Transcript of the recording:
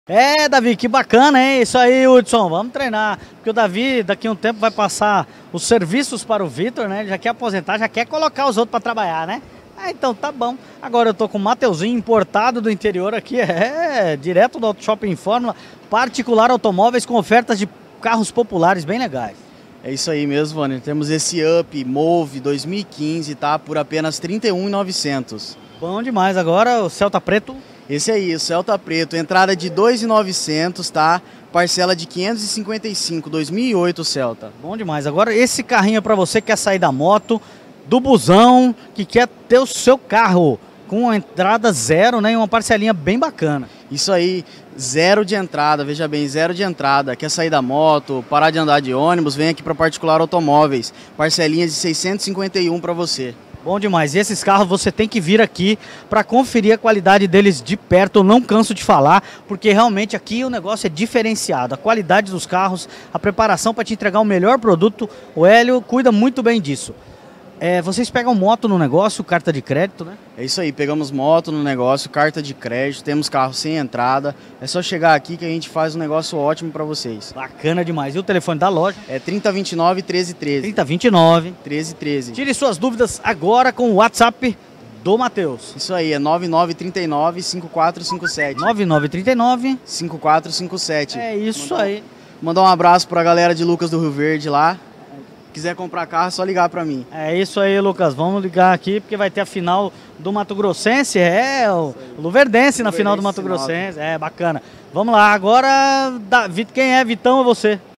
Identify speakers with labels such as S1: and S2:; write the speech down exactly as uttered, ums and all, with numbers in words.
S1: É, Davi, que bacana, hein? Isso aí, Hudson, vamos treinar. Porque o Davi, daqui a um tempo, vai passar os serviços para o Vitor, né? Ele já quer aposentar, já quer colocar os outros para trabalhar, né? Ah, então tá bom. Agora eu tô com o Mateuzinho, importado do interior aqui, é, direto do Auto Shopping Fórmula, particular automóveis com ofertas de carros populares bem legais.
S2: É isso aí mesmo, Vânia. Temos esse Up Move dois mil e quinze, tá? Por apenas trinta e um mil e novecentos.
S1: Bom demais. Agora o Celta Preto.
S2: Esse aí, o Celta Preto, entrada de dois mil e novecentos, tá? Parcela de quinhentos e cinquenta e cinco, dois mil e oito Celta.
S1: Bom demais. Agora esse carrinho é para você que quer sair da moto, do busão, que quer ter o seu carro com uma entrada zero, né? E uma parcelinha bem bacana.
S2: Isso aí, zero de entrada, veja bem, zero de entrada. Quer sair da moto, parar de andar de ônibus, vem aqui para Particular Automóveis. Parcelinhas de seiscentos e cinquenta e um para você.
S1: Bom demais. E esses carros você tem que vir aqui para conferir a qualidade deles de perto. Eu não canso de falar, porque realmente aqui o negócio é diferenciado. A qualidade dos carros, a preparação para te entregar o melhor produto, o Hélio cuida muito bem disso. É, vocês pegam moto no negócio, carta de crédito, né?
S2: É isso aí, pegamos moto no negócio, carta de crédito, temos carro sem entrada. É só chegar aqui que a gente faz um negócio ótimo para vocês.
S1: Bacana demais. E o telefone da loja?
S2: É trinta, vinte e nove, treze, treze.
S1: trinta, vinte e nove.
S2: treze, treze.
S1: Tire suas dúvidas agora com o WhatsApp do Matheus.
S2: Isso aí, é nove nove três nove, cinco quatro cinco sete.
S1: nove nove três nove.
S2: cinco quatro cinco sete.
S1: É isso
S2: Mandar,
S1: aí.
S2: Mandar um abraço para a galera de Lucas do Rio Verde lá. Quiser comprar carro, é só ligar para mim.
S1: É isso aí, Lucas. Vamos ligar aqui, porque vai ter a final do Mato Grossense. É, o Luverdense na final do Mato Grossense. É, bacana. Vamos lá, agora, Davi, quem é? Vitão ou você?